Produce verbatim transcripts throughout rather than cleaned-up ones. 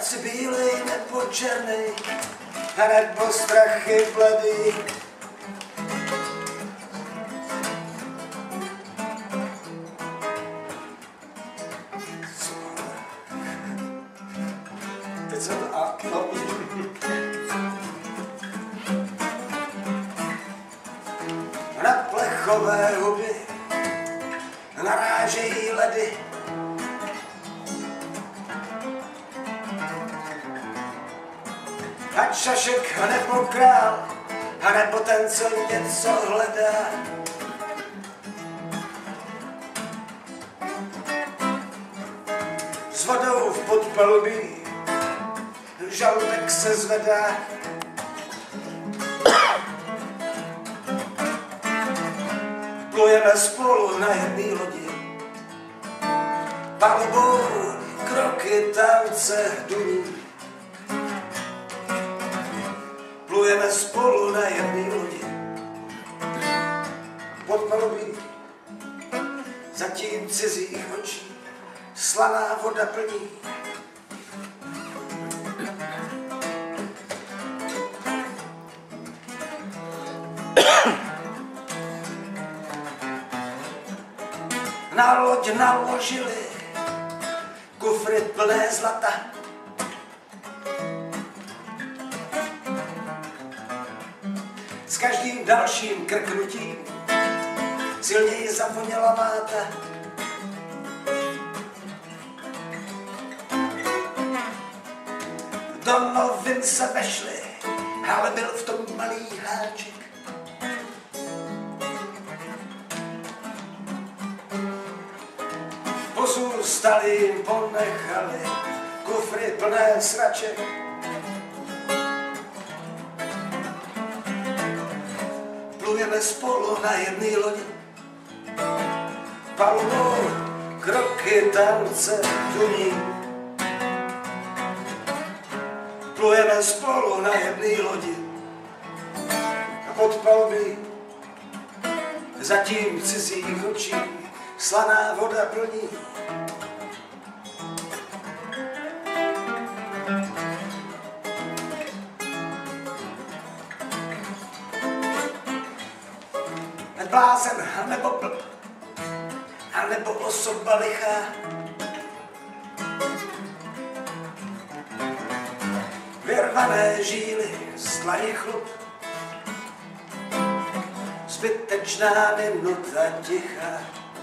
ať si bílej nebo černej, a nebo strachy bledý. Teď jsem to a no. Na plechové huby narážejí ledy. Ať šašek, nebo král, a nebo ten, co něco hledá. S vodou v podpalubí žaludek se zvedá. Plujeme spolu na jedné lodi, palubou kroky tance duní. Plujeme spolu na jedné lodi, pod palubí zatím cizích očí slaná voda plní. Na loď naložili kufry plné zlata. S každým dalším krknutím silněji zavoněla máta. Do novin se vešli, ale byl v tom malý háček. Pozůstali jim ponechali kufry plné sraček. Plujeme spolu na jedné lodi, palubou kroky tance duní. Plujeme spolu na jedné lodi a pod palubí zatím cizích očí slaná voda plní. Blázen, nebo blb, a nebo osoba lichá. Vyrvané žíly, slaný chlup, zbytečná minuta ticha.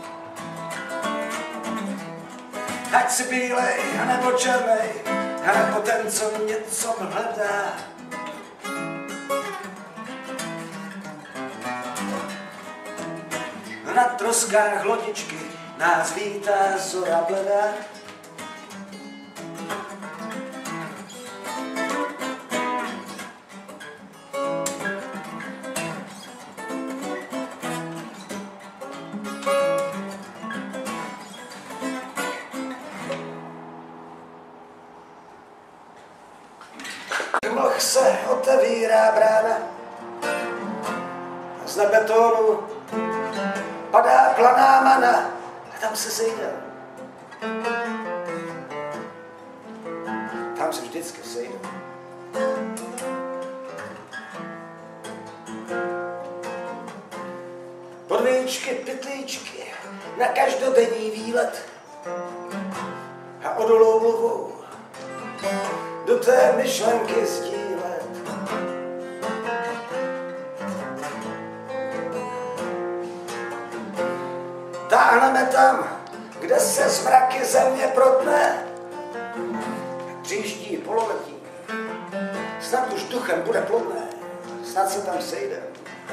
Ať si bílej, a nebo černej, a nebo ten, co něco hledá. Na troskách lodičky nás vítá zora bledá. Mlh se otevírá brána, z nebetonu padá planá mana a tam se sejdem. Tam se vždycky sejdem. Podvíčky, pytlíčky na každodenní výlet a odolou mluvou do té myšlenky sdílet. Táhneme tam, kde se zmraky země protne. Příští pololetí snad už duchem bude plodné, snad se tam sejdem.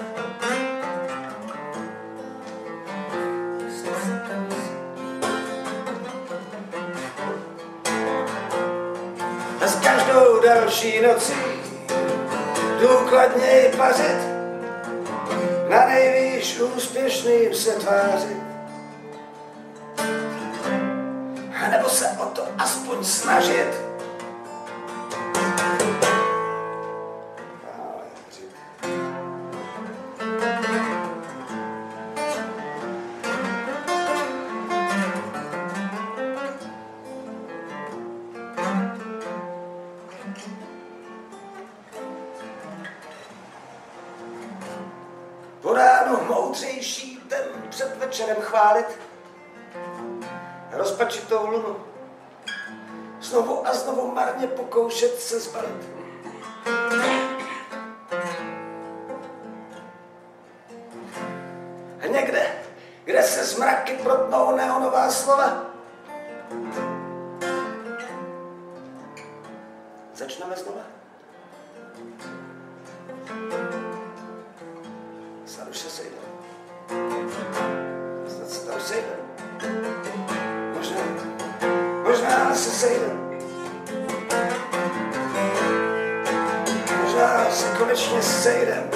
A s každou další nocí důkladněji pařit, na nejvýš úspěšným se tvářit. A nebo se o to aspoň snažit. nejmoudřejší den před večerem chválit rozpačitou lunu. Znovu a znovu marně pokoušet se zbalit. A někde, kde se zmraky protnou neonová slova, začneme znova. Snad už se sejdeme. Snad se tam sejdeme. Možná, možná se sejdeme. Možná se konečně sejdeme.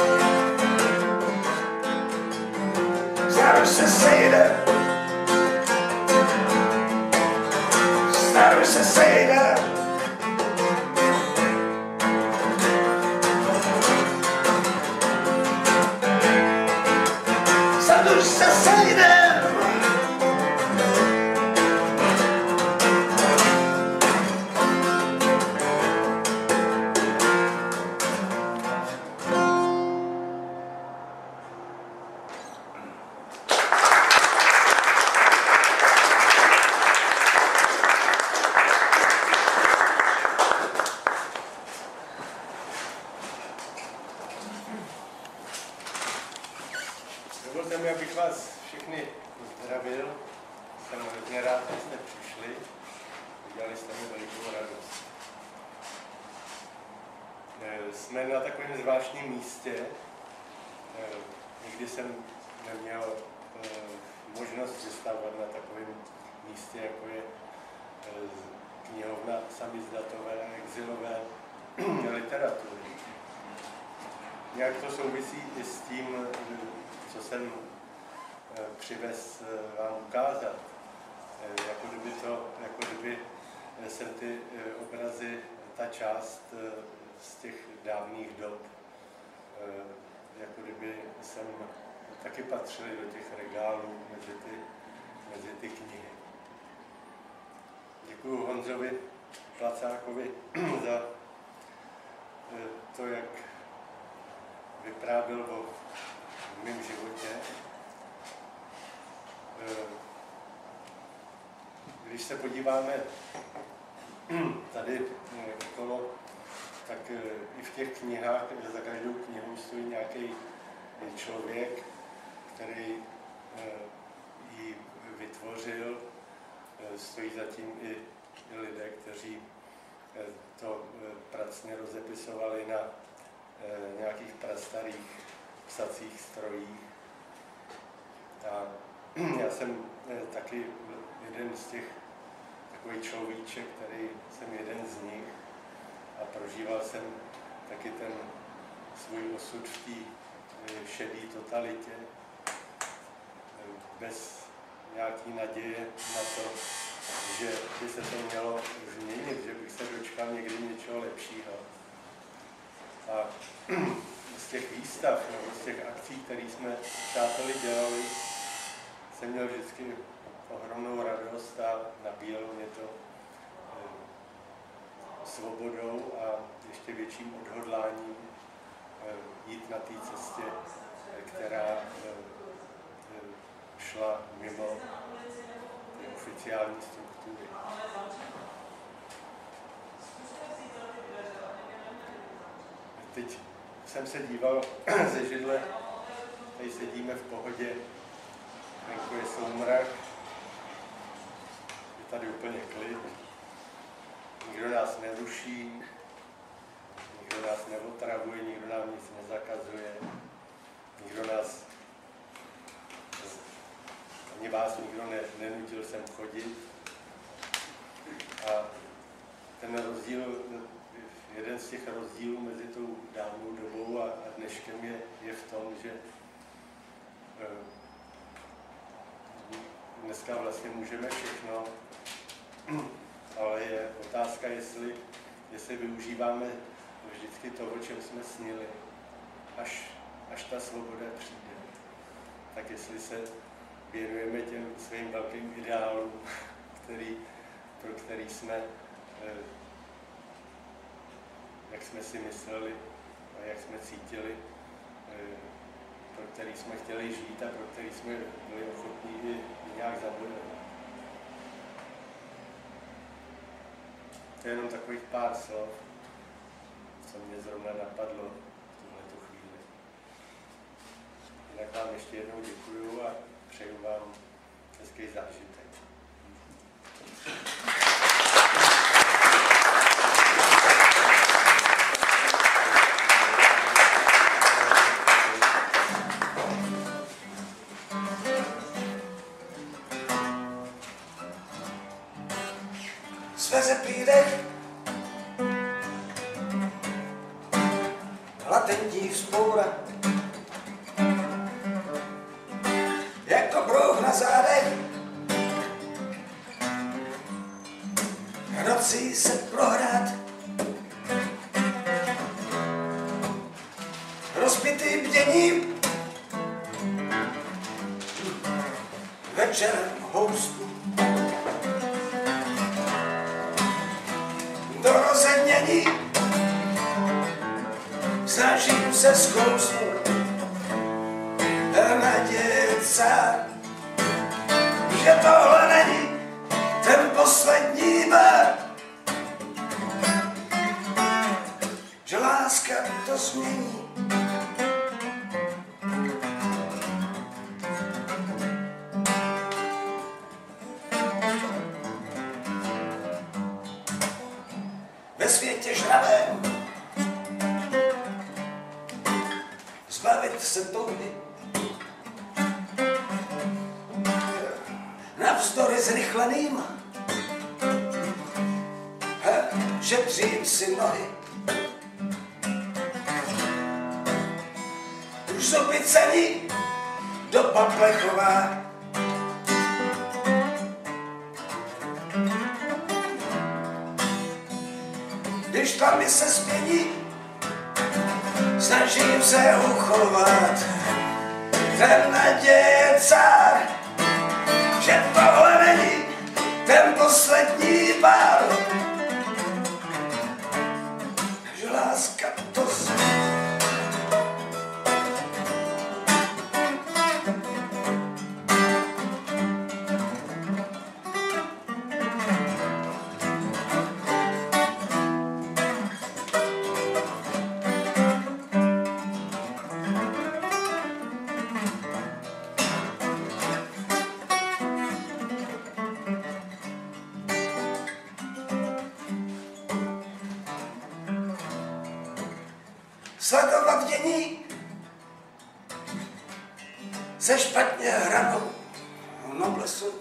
Snad už se sejdeme. Snad už se sejdeme. Už se sejdem. Dovolte mi, abych vás všechny pozdravil. Jsem hrozně rád, že jste přišli. Udělali jste mi velikou radost. Jsme na takovém zvláštním místě. Nikdy jsem neměl možnost vystavovat na takovém místě, jako je knihovna samizdatové a exilové literatury. Nějak to souvisí i s tím, co jsem přivez vám ukázat. Jako kdyby, to, jako kdyby jsem ty obrazy, ta část z těch dávných dob, jako kdyby jsem taky patřili do těch regálů mezi ty, mezi ty knihy. Děkuju Honzovi Placákovi za to, jak vyprávěl o mém životě. Když se podíváme tady okolo, tak i v těch knihách, za každou knihu stojí nějaký člověk, který ji vytvořil. Stojí zatím i lidé, kteří to pracně rozepisovali na nějakých prastarých psacích strojích. A já jsem taky jeden z těch takový človíček, který jsem jeden z nich a prožíval jsem taky ten svůj osud v té šedé totalitě bez nějaký naděje na to, že by se to mělo změnit, že bych se dočkal někdy něčeho lepšího. A z těch výstav, nebo z těch akcí, které jsme přáteli dělali, jsem měl vždycky ohromnou radost a nabíjelo mě to svobodou a ještě větším odhodláním jít na té cestě, která šla mimo ty oficiální struktury. Teď jsem se díval ze židle, tady sedíme v pohodě, venku je soumrak, je tady úplně klid, nikdo nás neruší, nikdo nás neotravuje, nikdo nám nic nezakazuje, nikdo nás, ani vás nikdo ne, nenutil sem chodit. A ten rozdíl, jeden z těch rozdílů mezi tou dávnou dobou a, a dneškem je, je v tom, že e, dneska vlastně můžeme všechno, ale je otázka, jestli, jestli využíváme vždycky to, o čem jsme snili, až, až ta svoboda přijde. Tak jestli se věnujeme těm svým velkým ideálům, který, pro který jsme, e, jak jsme si mysleli a jak jsme cítili, pro který jsme chtěli žít a pro který jsme byli ochotní i nějak zabojovat. To je jenom takových pár slov, co mě zrovna napadlo v tuhletu chvíli. Jinak vám ještě jednou děkuju a přeju vám hezký zážitek. Sveze pídech, latentní vzpoura, jako brouh na zádech, v noci se prohrát, rozbitý bděním, večer houstu. Do rozednění snažím se zkousnout naděje cár, že tohle není ten poslední bar, že láska to změní. Ve světě žravém zbavit se touhy, navzdory zrychleným šetřím si nohy. Už zuby celý doba plechová, když tlamy se změní, snažím se uchovat ten naděje cár, že tohle není ten poslední pár, že láska to změní. Sledovat dění se špatně hranou noblesu.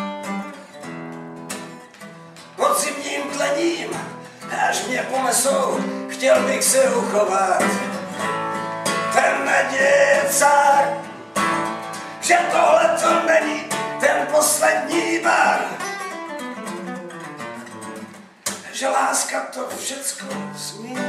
Pod zimním tlením, až mě ponesou, chtěl bych se uchovat ten naděje cár, že tohle to není ten poslední bar, že láska to všecko změní.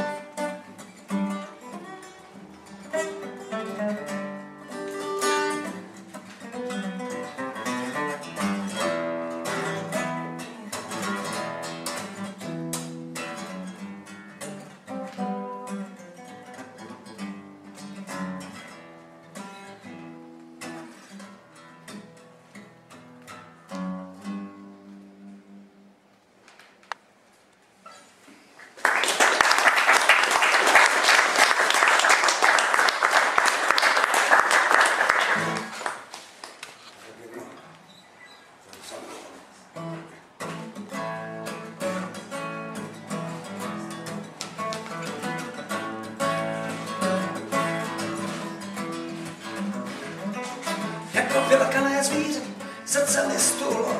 Jako vylekané zvíře srdce mi stůlo,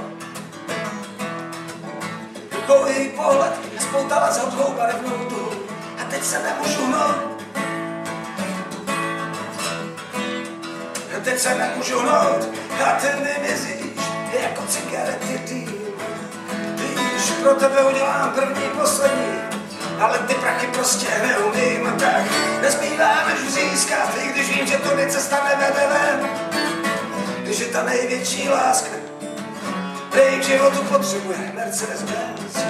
rukou její pohled spoutala za dvou barevnou tu a teď se nemůžu hnout. A teď se nemůžu hnout a ty nemizíš jako cigarety dým. Víš, pro tebe udělám první, poslední, ale ty prachy prostě neumím a tak nezbývá než získat, i když vím, že tudy cesta nevede ven. Když je ta největší láska, který k životu potřebuje Mercedes-Benz.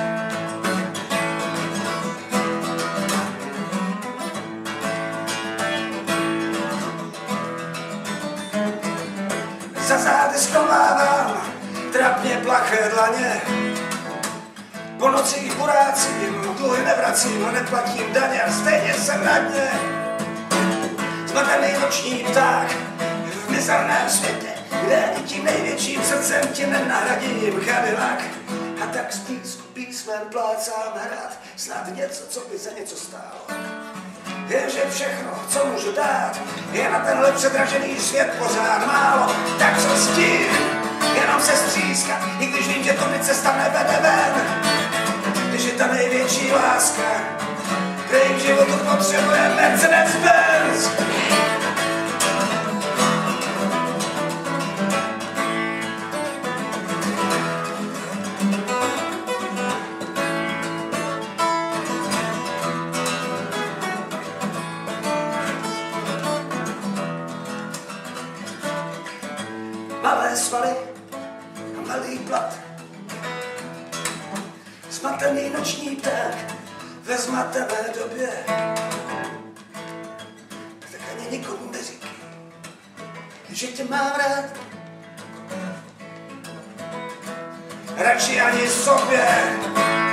zády skomávám trapně plaché dlaně. Po nocích burácím, dluhy nevracím a neplatím daně a stejně jsem na dně. Zmatený noční pták v mizerném světě, kde ani tím největším srdcem ti nenahradím Cadillac. A tak z písku písmen plácám hrát snad něco, co by za něco stálo. Jenže všechno, co můžu dát, je na tenhle předražený svět pořád málo. Tak co s tím, jenom se střískat, i když vím, že to mi cesta nevede ven. Když je ta největší láska, kde v životu potřebuje Mercedes-Benz. Malé svaly a malý plat, zmatený noční pták ve zmatené době. Tak ani nikomu neříkej, že tě mám rád, radši ani sobě.